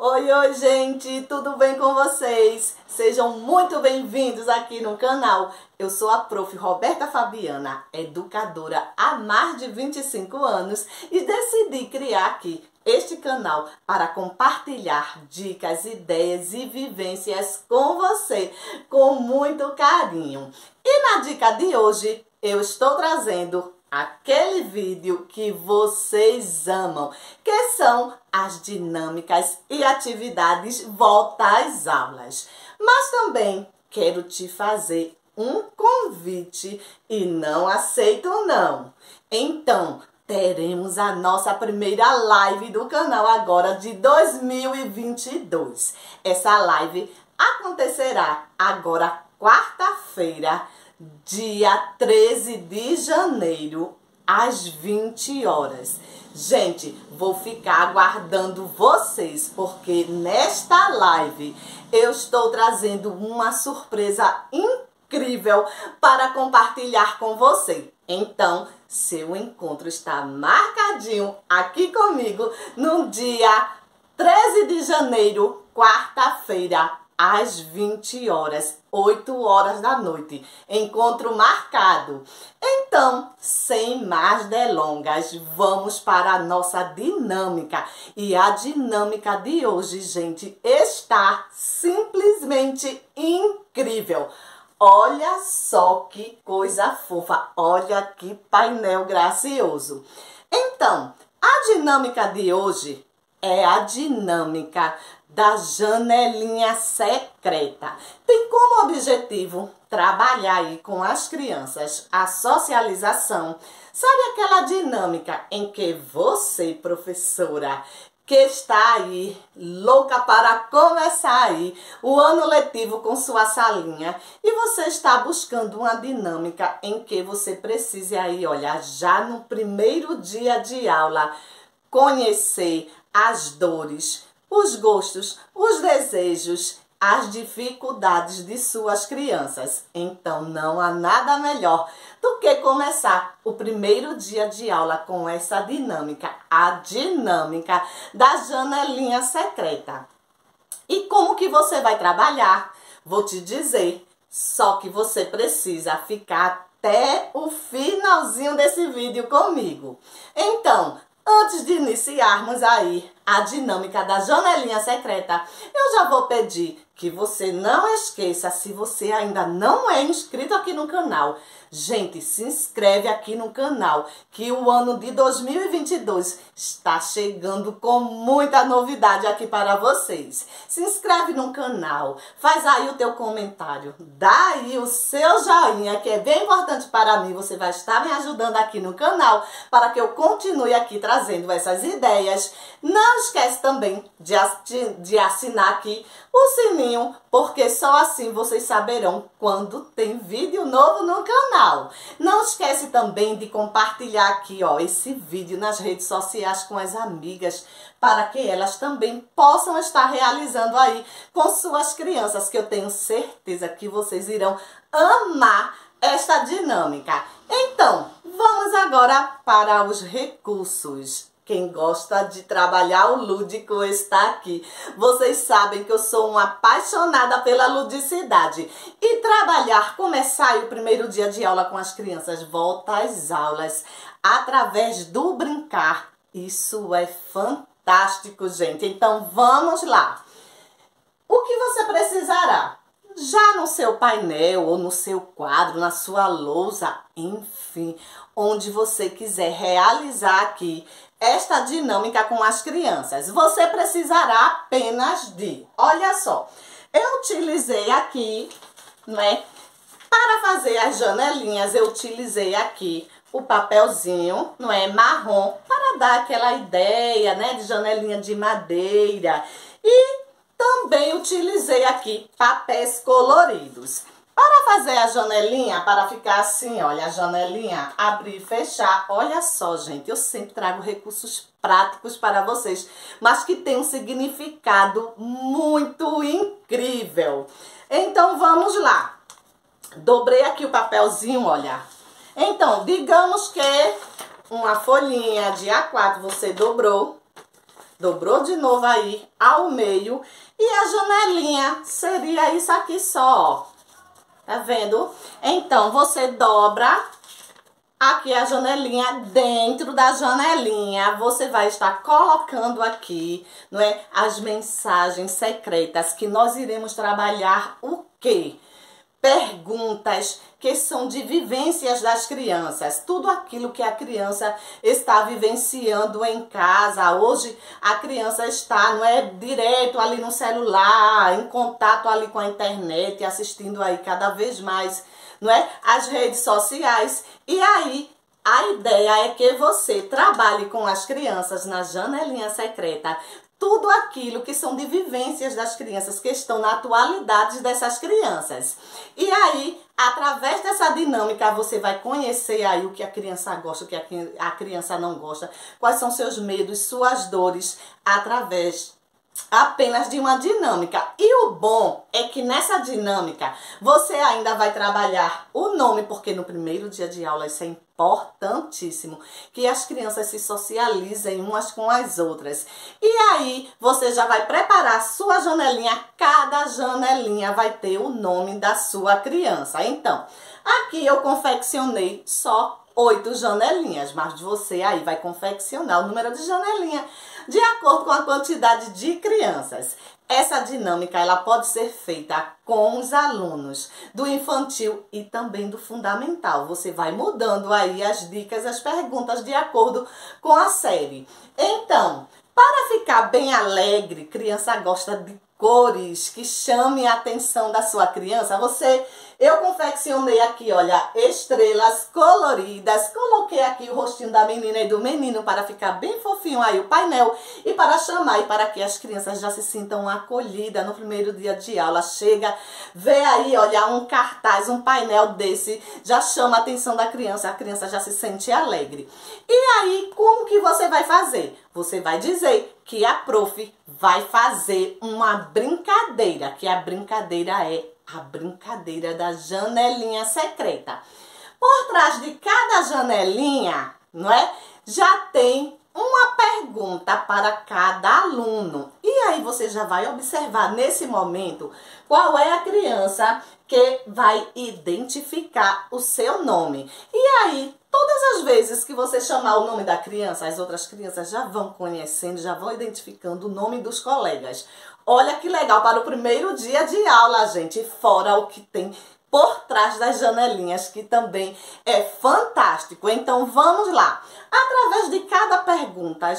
Oi, gente, tudo bem com vocês? Sejam muito bem-vindos aqui no canal. Eu sou a prof. Roberta Fabiana, educadora há mais de 25 anos e decidi criar aqui este canal para compartilhar dicas, ideias e vivências com você com muito carinho. E na dica de hoje eu estou trazendo aquele vídeo que vocês amam, que são as dinâmicas e atividades Volta às Aulas. Mas também quero te fazer um convite e não aceito não. Então, teremos a nossa primeira live do canal agora de 2022. Essa live acontecerá agora quarta-feira, dia 13 de janeiro, às 20 horas. Gente, vou ficar aguardando vocês, porque nesta live eu estou trazendo uma surpresa incrível para compartilhar com você. Então, seu encontro está marcadinho aqui comigo no dia 13 de janeiro, quarta-feira, às 20 horas, 8 horas da noite. Encontro marcado. Então, sem mais delongas, vamos para a nossa dinâmica. E a dinâmica de hoje, gente, está simplesmente incrível. Olha só que coisa fofa. Olha que painel gracioso. Então, a dinâmica de hoje é a dinâmica da janelinha secreta. Tem como objetivo trabalhar aí com as crianças a socialização. Sabe aquela dinâmica em que você, professora, que está aí louca para começar aí o ano letivo com sua salinha, e você está buscando uma dinâmica em que você precise aí, olha, já no primeiro dia de aula, conhecer as dores, os gostos, os desejos, as dificuldades de suas crianças. Então, não há nada melhor do que começar o primeiro dia de aula com essa dinâmica, a dinâmica da janelinha secreta. E como que você vai trabalhar? Vou te dizer, só que você precisa ficar até o finalzinho desse vídeo comigo. Então, antes de iniciarmos aí a dinâmica da janelinha secreta, eu já vou pedir que você não esqueça, se você ainda não é inscrito aqui no canal, gente, se inscreve aqui no canal, que o ano de 2022 está chegando com muita novidade aqui para vocês. Se inscreve no canal, faz aí o teu comentário, dá aí o seu joinha, que é bem importante para mim, você vai estar me ajudando aqui no canal, para que eu continue aqui trazendo essas ideias. Não esquece também de assinar aqui o sininho, porque só assim vocês saberão quando tem vídeo novo no canal. Não esquece também de compartilhar aqui, ó, esse vídeo nas redes sociais com as amigas, para que elas também possam estar realizando aí com suas crianças, que eu tenho certeza que vocês irão amar esta dinâmica. Então, vamos agora para os recursos. Quem gosta de trabalhar o lúdico está aqui. Vocês sabem que eu sou uma apaixonada pela ludicidade. E trabalhar, começar o primeiro dia de aula com as crianças, volta às aulas, através do brincar. Isso é fantástico, gente. Então, vamos lá. O que você precisará? Já no seu painel ou no seu quadro, na sua lousa, enfim, onde você quiser realizar aqui esta dinâmica com as crianças, você precisará apenas de, olha só, eu utilizei aqui, né, para fazer as janelinhas, eu utilizei aqui o papelzinho, não é, marrom, para dar aquela ideia, né, de janelinha de madeira, e também utilizei aqui papéis coloridos. Para fazer a janelinha, para ficar assim, olha, a janelinha, abrir e fechar. Olha só, gente, eu sempre trago recursos práticos para vocês, mas que tem um significado muito incrível. Então, vamos lá. Dobrei aqui o papelzinho, olha. Então, digamos que uma folhinha de A4 você dobrou. Dobrou de novo aí ao meio. E a janelinha seria isso aqui só, ó. Tá vendo? Então, você dobra aqui a janelinha. Dentro da janelinha, você vai estar colocando aqui, não é? As mensagens secretas que nós iremos trabalhar o quê? Perguntas que são de vivências das crianças, tudo aquilo que a criança está vivenciando em casa. Hoje a criança está, não é, direto ali no celular, em contato ali com a internet, assistindo aí cada vez mais, não é, as redes sociais. E aí a ideia é que você trabalhe com as crianças na janelinha secreta tudo aquilo que são de vivências das crianças, que estão na atualidade dessas crianças. E aí, através dessa dinâmica, você vai conhecer aí o que a criança gosta, o que a criança não gosta, quais são seus medos, suas dores, através apenas de uma dinâmica. E o bom é que nessa dinâmica você ainda vai trabalhar o nome, porque no primeiro dia de aula isso é importantíssimo, que as crianças se socializem umas com as outras. E aí você já vai preparar a sua janelinha. Cada janelinha vai ter o nome da sua criança. Então, aqui eu confeccionei só 8 janelinhas, mas você aí vai confeccionar o número de janelinha de acordo com a quantidade de crianças. Essa dinâmica ela pode ser feita com os alunos do infantil e também do fundamental. Você vai mudando aí as dicas, as perguntas de acordo com a série. Então, para ficar bem alegre, criança gosta de cores que chamem a atenção da sua criança, eu confeccionei aqui, olha, estrelas coloridas, coloquei aqui o rostinho da menina e do menino para ficar bem fofinho aí o painel e para chamar e para que as crianças já se sintam acolhidas no primeiro dia de aula. Chega, vê aí, olha, um cartaz, um painel desse, já chama a atenção da criança, a criança já se sente alegre. E aí, como que você vai fazer? Você vai dizer que a prof vai fazer uma brincadeira, que a brincadeira é a brincadeira da janelinha secreta. Por trás de cada janelinha, não é? Já tem uma pergunta para cada aluno. E aí você já vai observar nesse momento qual é a criança que vai identificar o seu nome. E aí, todas as vezes que você chamar o nome da criança, as outras crianças já vão conhecendo, já vão identificando o nome dos colegas. Olha que legal para o primeiro dia de aula, gente, fora o que tem por trás das janelinhas, que também é fantástico. Então, vamos lá. Através de cada pergunta,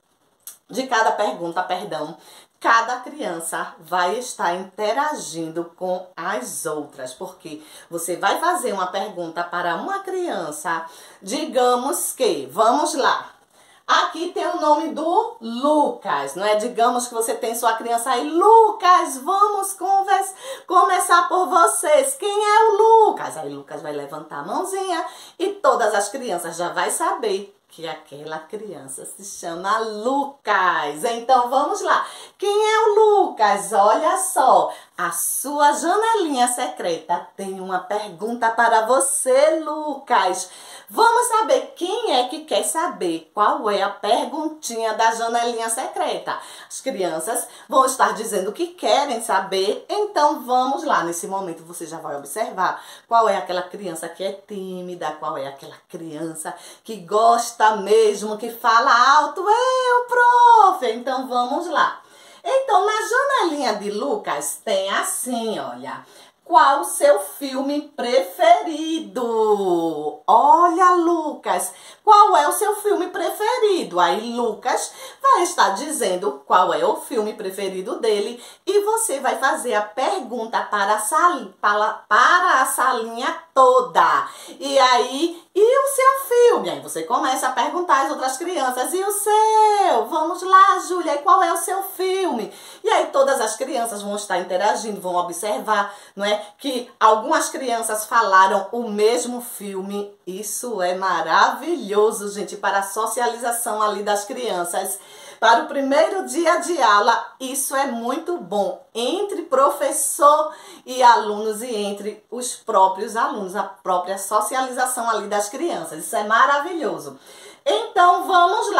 cada criança vai estar interagindo com as outras, porque você vai fazer uma pergunta para uma criança, digamos que, vamos lá, aqui tem o nome do Lucas, não é? Digamos que você tem sua criança aí, Lucas, vamos começar por vocês. Quem é o Lucas? Aí Lucas vai levantar a mãozinha e todas as crianças já vai saber que aquela criança se chama Lucas. Então vamos lá. Quem é o Lucas? Olha só, a sua janelinha secreta tem uma pergunta para você, Lucas. Vamos saber quem é que quer saber qual é a perguntinha da janelinha secreta. As crianças vão estar dizendo que querem saber, então vamos lá. Nesse momento você já vai observar qual é aquela criança que é tímida, qual é aquela criança que gosta mesmo, que fala alto, eu, prof. Então vamos lá. Então na janelinha de Lucas tem assim, olha, qual o seu filme preferido? Olha, Lucas, qual é o seu filme preferido? Aí Lucas vai estar dizendo qual é o filme preferido dele e você vai fazer a pergunta para a salinha toda. E aí, e o seu filme? Aí você começa a perguntar às outras crianças, e o seu? Vamos lá, Júlia, e qual é o seu filme? E aí todas as crianças vão estar interagindo, vão observar, não é? Que algumas crianças falaram o mesmo filme. Isso é maravilhoso, gente, para a socialização ali das crianças. Para o primeiro dia de aula, isso é muito bom entre professor e alunos e entre os próprios alunos, a própria socialização ali das crianças. Isso é maravilhoso. Então, vamos lá.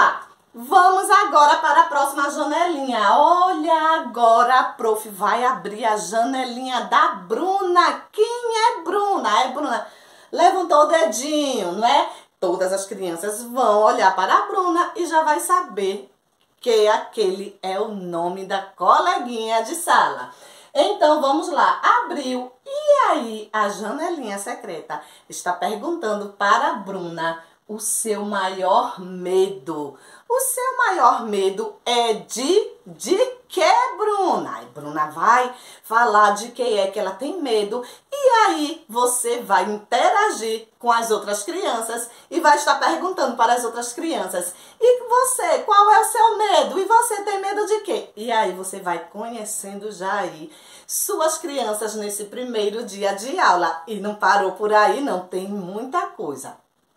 Vamos agora para a próxima janelinha. Olha, agora a prof vai abrir a janelinha da Bruna. Quem é Bruna? É Bruna. Levantou o dedinho, não é? Todas as crianças vão olhar para a Bruna e já vai saber que aquele é o nome da coleguinha de sala. Então, vamos lá. Abriu. E aí, a janelinha secreta está perguntando para a Bruna o seu maior medo. O seu maior medo é de que, Bruna? E Bruna vai falar de que é que ela tem medo. E aí você vai interagir com as outras crianças e vai estar perguntando para as outras crianças. E você, qual é o seu medo? E você tem medo de quê? E aí você vai conhecendo já aí suas crianças nesse primeiro dia de aula. E não parou por aí, não. Tem muita coisa.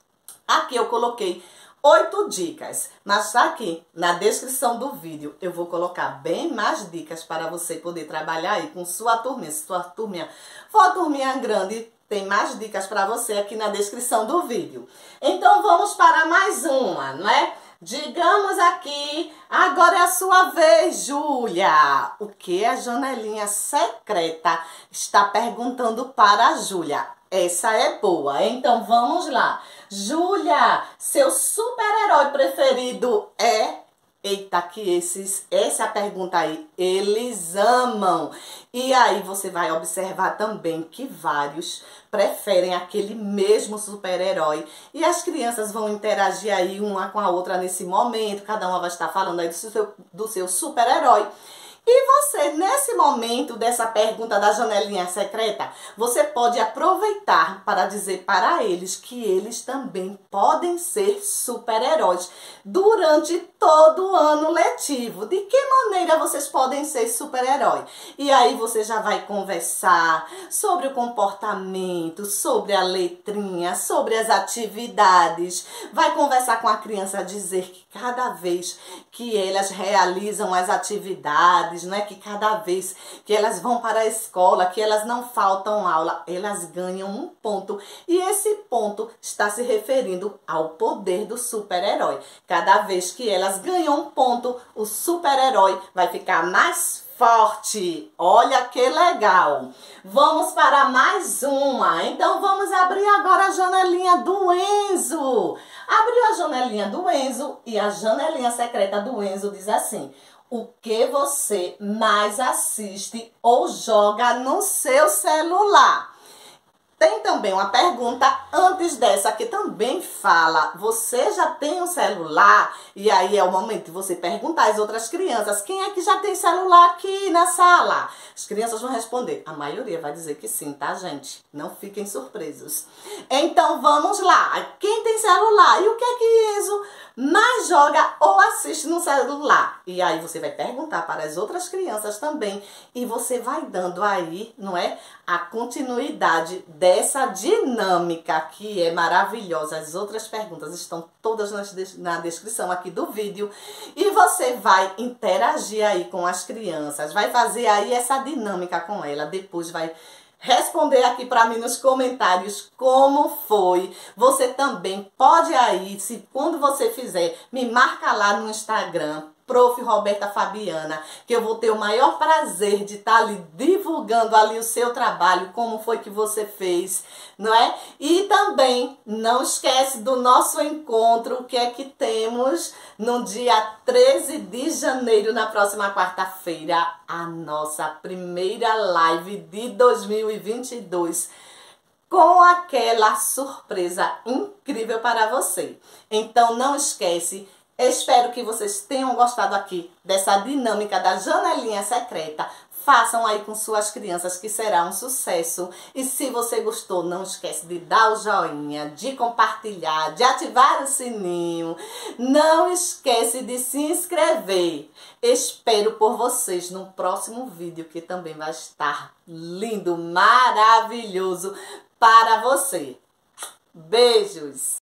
Aqui eu coloquei 8 dicas, mas tá aqui na descrição do vídeo. Eu vou colocar bem mais dicas para você poder trabalhar aí com sua turminha. Se sua turminha for uma turminha grande, tem mais dicas para você aqui na descrição do vídeo. Então vamos para mais uma, não é? Digamos aqui, agora é a sua vez, Júlia. O que a janelinha secreta está perguntando para a Júlia? Essa é boa, então vamos lá. Júlia, seu super-herói preferido é? Eita, que essa é a pergunta aí. Eles amam. E aí você vai observar também que vários preferem aquele mesmo super-herói. E as crianças vão interagir aí uma com a outra nesse momento. Cada uma vai estar falando aí do seu super-herói. E você, nesse momento dessa pergunta da janelinha secreta, você pode aproveitar para dizer para eles que eles também podem ser super-heróis durante todo o ano letivo. De que maneira vocês podem ser super-herói? E aí você já vai conversar sobre o comportamento, sobre a letrinha, sobre as atividades. Vai conversar com a criança, dizer que cada vez que elas realizam as atividades, não é, que cada vez que elas vão para a escola, que elas não faltam aula, elas ganham um ponto. E esse ponto está se referindo ao poder do super-herói. Cada vez que elas ganham um ponto, o super-herói vai ficar mais forte. Olha que legal. Vamos para mais uma. Então vamos abrir agora a janelinha do Enzo. Abriu a janelinha do Enzo e a janelinha secreta do Enzo diz assim: o que você mais assiste ou joga no seu celular? Tem também uma pergunta antes dessa que também fala: você já tem um celular? E aí é o momento de você perguntar às outras crianças: quem é que já tem celular aqui na sala? As crianças vão responder. A maioria vai dizer que sim, tá, gente? Não fiquem surpresos. Então vamos lá. Quem tem celular? E o que é que Enzo mais joga ou assiste no celular? E aí você vai perguntar para as outras crianças também. E você vai dando aí, não é, a continuidade dessa dinâmica que é maravilhosa. As outras perguntas estão todas na descrição aqui do vídeo. E você vai interagir aí com as crianças. Vai fazer aí essa dinâmica com ela. Depois vai responder aqui para mim nos comentários como foi. Você também pode aí, se quando você fizer, me marca lá no Instagram, Prof. Roberta Fabiana, que eu vou ter o maior prazer de estar ali divulgando ali o seu trabalho, como foi que você fez, não é? E também não esquece do nosso encontro, o que é que temos no dia 13 de janeiro, na próxima quarta-feira, a nossa primeira live de 2022. Com aquela surpresa incrível para você. Então não esquece. Espero que vocês tenham gostado aqui dessa dinâmica da janelinha secreta. Façam aí com suas crianças que será um sucesso. E se você gostou, não esquece de dar o joinha, de compartilhar, de ativar o sininho. Não esquece de se inscrever. Espero por vocês no próximo vídeo, que também vai estar lindo, maravilhoso para você. Beijos!